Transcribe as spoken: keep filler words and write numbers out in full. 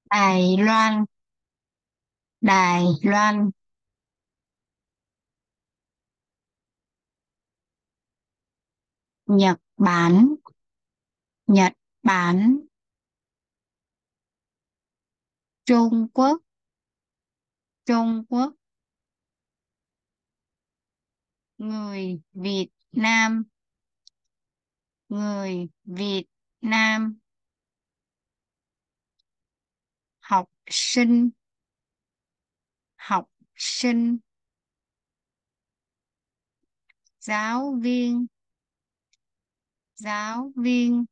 Đài Loan, Đài Loan. Nhật Bản, Nhật Bản. Trung Quốc, Trung Quốc. Người Việt Nam, người Việt Nam. Học sinh, học sinh. Giáo viên, giáo viên.